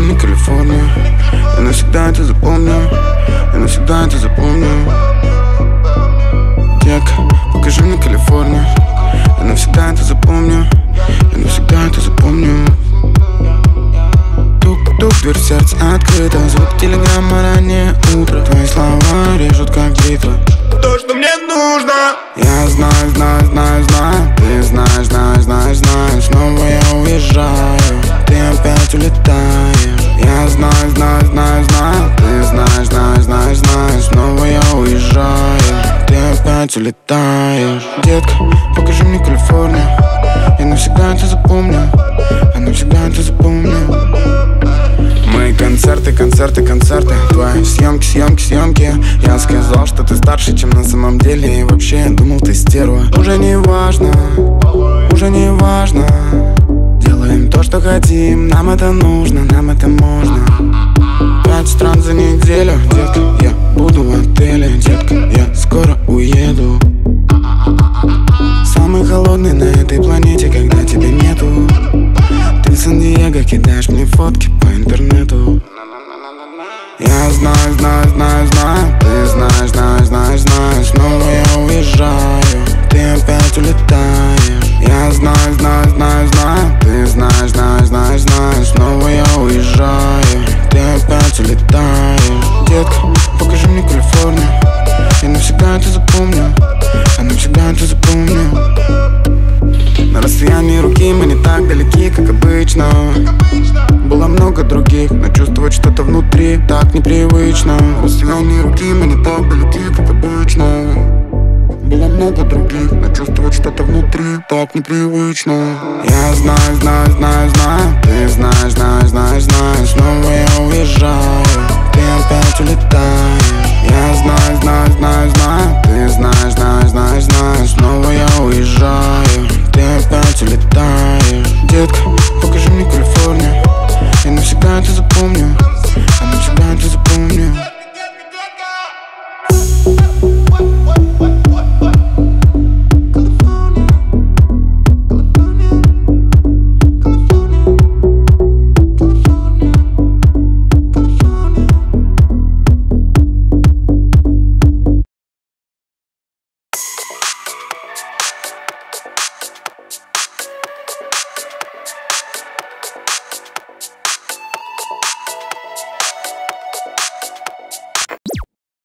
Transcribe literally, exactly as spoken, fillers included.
мне Калифорнию. Я навсегда это запомню. Я навсегда это запомню. Детка, покажи мне Калифорнию. Я навсегда это запомню. Я навсегда это запомню. Тук-тук, дверь в сердце открыта. Звук телеграмма, раннее утро. Твои слова режут как бритва. То, что мне нужно. Я знаю, знаю, знаю, знаю. Ты знаешь, знаешь, знаешь, знаешь. Снова я уезжаю, ты опять улетаешь. Я знаю, знаю, знаю, знаю. Ты знаешь, знаешь, знаешь, знаешь. Снова я уезжаю, ты опять улетаешь. Детка, покажи мне Калифорнию. Я навсегда это запомню. Я навсегда это запомню. Мои концерты, концерты, концерты. Твои съемки, съемки, съемки. Я сказал, что ты старше, чем на самом деле. И вообще я думал, ты стерва. Уже не важно, уже не важно. Делаем то, что хотим. Нам это нужно, нам это можно. Пять стран за неделю. Детка, я буду в отеле. Детка, я скоро уеду. Самый холодный на этой планете, когда тебя нету. Ты в Сан-Диего кидаешь мне фотки по интернету. Я знаю, знаю, знаю, знаю. Ты знаешь, знаешь, знаешь, знаешь. Снова я уезжаю, ты опять улетаешь. Я знаю, знаю, знаю, знаю. Ты знаешь, знаешь, знаешь, знаешь. Снова я уезжаю, ты опять улетаешь. Детка, покажи мне Калифорнию. Я навсегда это запомню. Я навсегда это запомню. На расстоянии руки мы не так далеки, как обычно. Было много других, но чувствовать что-то внутри так непривычно. На расстоянии руки мы не так далеки, как обычно. Было много других, но чувствовать что-то внутри так непривычно. Я знаю, знаю, знаю, знаю.